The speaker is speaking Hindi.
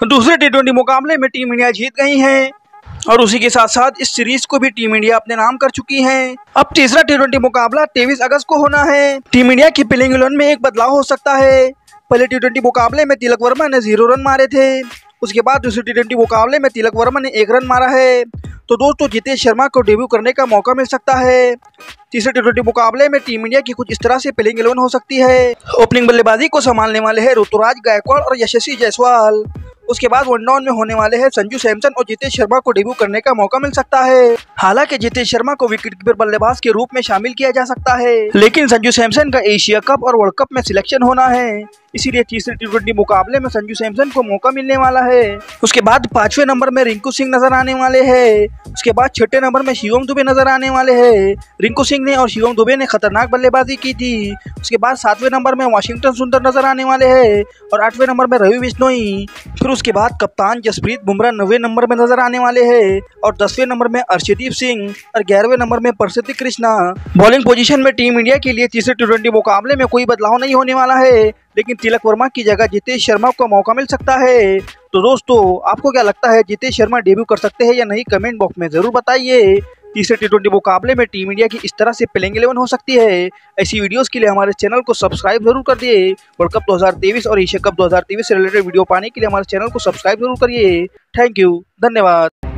दूसरे टी20 मुकाबले में टीम इंडिया जीत गई है और उसी के साथ साथ इस सीरीज को भी टीम इंडिया अपने नाम कर चुकी है। अब तीसरा टी20 मुकाबला 23 अगस्त को होना है। टीम इंडिया की प्लेइंग 11 में एक बदलाव हो सकता है। पहले टी20 मुकाबले में तिलक वर्मा ने 0 रन मारे थे। उसके बाद दूसरे टी20 मुकाबले में तिलक वर्मा ने 1 रन मारा है। तो दोस्तों जितेश शर्मा को डेब्यू करने का मौका मिल सकता है। तीसरे टी20 मुकाबले में टीम इंडिया की कुछ इस तरह से प्लेइंग 11 हो सकती है। ओपनिंग बल्लेबाजी को संभालने वाले हैं ऋतुराज गायकवाड़ और यशस्वी जायसवाल। उसके बाद वन डाउन में होने वाले हैं संजू सैमसन और जितेश शर्मा को डेब्यू करने का मौका मिल सकता है। हालांकि जितेश शर्मा को विकेटकीपर बल्लेबाज के रूप में शामिल किया जा सकता है, लेकिन संजू सैमसन का एशिया कप और वर्ल्ड कप में सिलेक्शन होना है, इसीलिए तीसरे टी20 मुकाबले में संजू सैमसन को मौका मिलने वाला है। उसके बाद 5वें नंबर में रिंकू सिंह नजर आने वाले हैं। उसके बाद 6ठे नंबर में शिवम दुबे नजर आने वाले हैं। रिंकू सिंह ने और शिवम दुबे ने खतरनाक बल्लेबाजी की थी। उसके बाद 7वें नंबर में वाशिंगटन सुंदर नजर आने वाले हैं और 8वें नंबर में रवि बिश्नोई। फिर उसके बाद कप्तान जसप्रीत बुमराह 9वें नंबर में नजर आने वाले हैं और 10वें नंबर में अर्शदीप सिंह और 11वें नंबर में प्रसिद्ध कृष्णा। बॉलिंग पोजीशन में टीम इंडिया के लिए तीसरे टी20 मुकाबले में कोई बदलाव नहीं होने वाला है, लेकिन तिलक वर्मा की जगह जितेश शर्मा को मौका मिल सकता है। तो दोस्तों आपको क्या लगता है, जितेश शर्मा डेब्यू कर सकते हैं या नहीं? कमेंट बॉक्स में जरूर बताइए। तीसरे टी20 मुकाबले में टीम इंडिया की इस तरह से प्लेइंग 11 हो सकती है। ऐसी वीडियोस के लिए हमारे चैनल को सब्सक्राइब जरूर कर दिए। वर्ल्ड कप 2023 और एशिया कप 2023 से रिलेटेड वीडियो पाने के लिए हमारे चैनल को सब्सक्राइब जरूर करिए। थैंक यू, धन्यवाद।